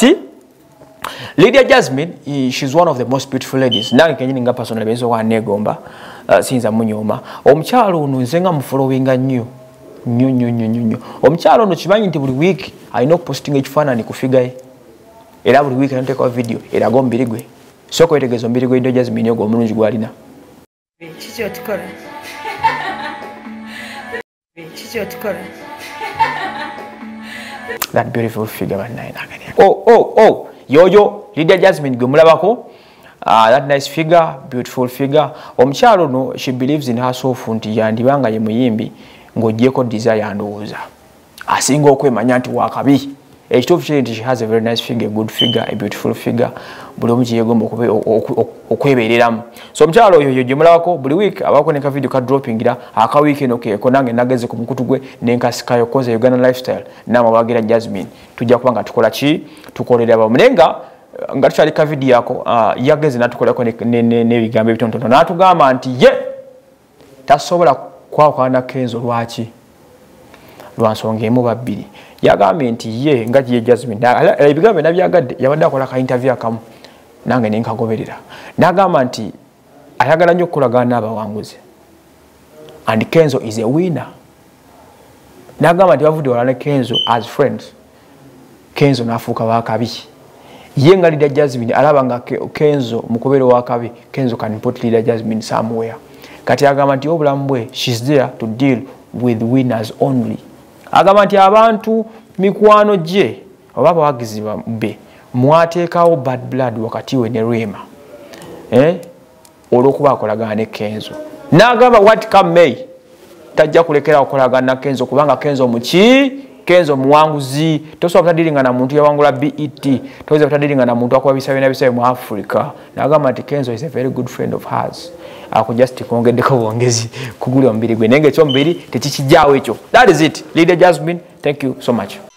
kati Lydia Jasmine, she's one of the most beautiful ladies. Nange kenyini nga personally benzo wa negomba sinza munyoma. Omukyalo ono nze nga mufollowinga nnyo. Nnyo. Omukyalo ono kimanyi nti buli week alina okupostinga ekifaananyi ku figure ye. Era buli week anateka video eraga omubiri gwe. Soko wetegeeza omubiri gwe Lydia Jasmine ogwo omulungi gwalina. Kiki otukola? Kiki otukola? That beautiful figure banaye nagani. Oh. Yoyo Lydia Jasmine gwe mulabako. That nice figure, beautiful figure. Omukyalo no, she believes in herself nti yandibanga ye muyimbi ng'ogyeko desire andowooza. Asinga okwemanya nti wakabi. Ekituufu kiri nti she has a very nice figure, a good figure, a beautiful figure. Buli omu kyeyegomba okwebeereramu. So omukyalo oyo gye mulabako buli week abaako neka video ka droppingira aka week eno keeko nange nageze ku mukutu gwe nenkasikayo koza Uganda lifestyle n'amabagira Jasmine. Tujja kuba nga tukola ki tukolera bamulenga nga tukyalika video yako yageze natukolako n'ebigambo ebitonotono n'atugamba nti ye tasobola kwawukana Kenzo lwaki lwansonga emu babbiri yagambye nti ye nga ye Jasmine ebigambo nabyagadde yabadde akola ka interview akamu nange nenkagoberera n'agamba nti ayagala nnyo okukolagana n'abawanguzi and Kenzo is a winner. N'agamba nti bavudde wala ne Kenzo as friends. Kenzo n'afuuka wakabi. Ye nga Lydia Jasmine alaba nga Kenzo mukubero wakabi. Kenzo can put Lydia Jasmine somewhere. Kati agamba nti obulamu bwe she's there to deal with winners only. Agamba nti abantu mikwano gye oba bawagizi be mwateekawo bad blood wakati we ne Rema. Olw'okuba akolagana ne Kenzo. N'agamba what come may tajja kulekera okolagana na Kenzo kubanga Kenzo muki Kenzo muwanguzi tosobola kutadiringa na muntu yawangula BET tosobola kutadiringa na muntu akuba bisabe na bisabe mu Africa. N'agamba nti Kenzo is a very good friend of hers. Ako just kongeddeko bwongezi kugula omubiri gwe nenge ekyo omubiri tekikijjaawo ekyo. That is it. Lydia Jasmine, thank you so much.